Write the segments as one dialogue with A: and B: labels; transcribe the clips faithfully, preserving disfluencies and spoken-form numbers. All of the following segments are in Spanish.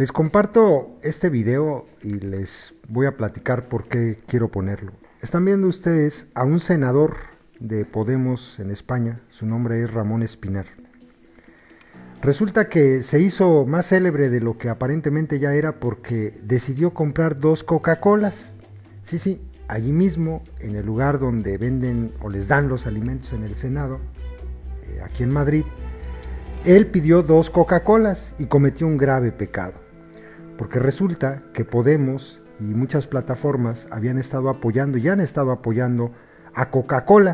A: Les comparto este video y les voy a platicar por qué quiero ponerlo. Están viendo ustedes a un senador de Podemos en España, su nombre es Ramón Espinar. Resulta que se hizo más célebre de lo que aparentemente ya era porque decidió comprar dos Coca-Colas. Sí, sí, allí mismo, en el lugar donde venden o les dan los alimentos en el Senado, eh, aquí en Madrid. Él pidió dos Coca-Colas y cometió un grave pecado, porque resulta que Podemos y muchas plataformas habían estado apoyando y han estado apoyando a Coca-Cola.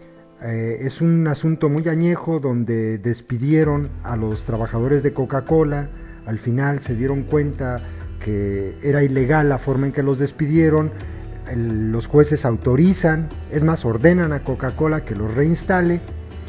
A: Eh, es un asunto muy añejo donde despidieron a los trabajadores de Coca-Cola. Al final se dieron cuenta que era ilegal la forma en que los despidieron. El, los jueces autorizan, es más, ordenan a Coca-Cola que los reinstale.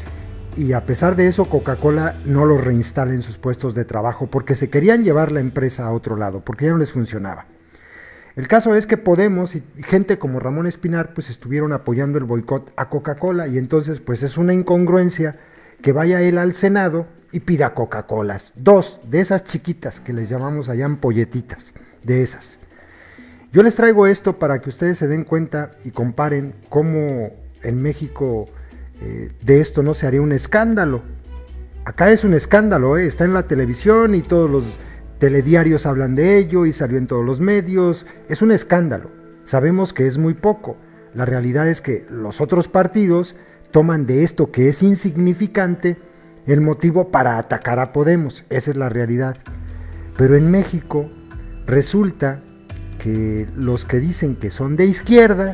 A: Y a pesar de eso, Coca-Cola no los reinstala en sus puestos de trabajo porque se querían llevar la empresa a otro lado, porque ya no les funcionaba. El caso es que Podemos y gente como Ramón Espinar pues estuvieron apoyando el boicot a Coca-Cola, y entonces pues es una incongruencia que vaya él al Senado y pida Coca-Colas, dos de esas chiquitas que les llamamos allá ampolletitas, de esas. Yo les traigo esto para que ustedes se den cuenta y comparen cómo en México eh, de esto no se haría un escándalo. Acá es un escándalo, ¿eh? Está en la televisión y todos los telediarios hablan de ello y salió en todos los medios. Es un escándalo. Sabemos que es muy poco. La realidad es que los otros partidos toman de esto que es insignificante el motivo para atacar a Podemos. Esa es la realidad. Pero en México resulta que los que dicen que son de izquierda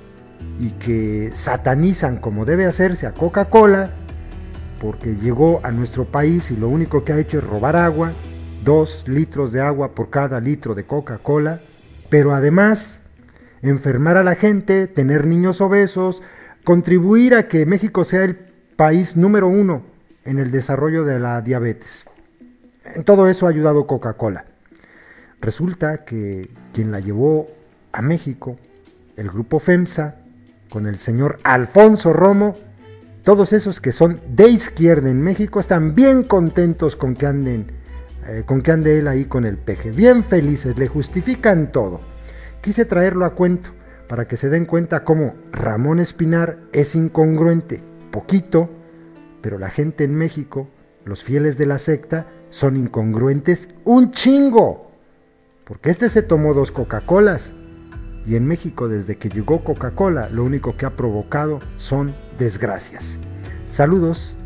A: y que satanizan como debe hacerse a Coca-Cola, porque llegó a nuestro país y lo único que ha hecho es robar agua, dos litros de agua por cada litro de Coca-Cola, pero además enfermar a la gente, tener niños obesos, contribuir a que México sea el país número uno en el desarrollo de la diabetes. En todo eso ha ayudado Coca-Cola. Resulta que quien la llevó a México, el grupo FEMSA, con el señor Alfonso Romo, todos esos que son de izquierda en México están bien contentos con que anden, eh, con que ande él ahí con el peje, bien felices, le justifican todo. Quise traerlo a cuento para que se den cuenta cómo Ramón Espinar es incongruente, poquito, pero la gente en México, los fieles de la secta, son incongruentes un chingo. Porque este se tomó dos Coca-Colas y en México desde que llegó Coca-Cola lo único que ha provocado son desgracias. Saludos.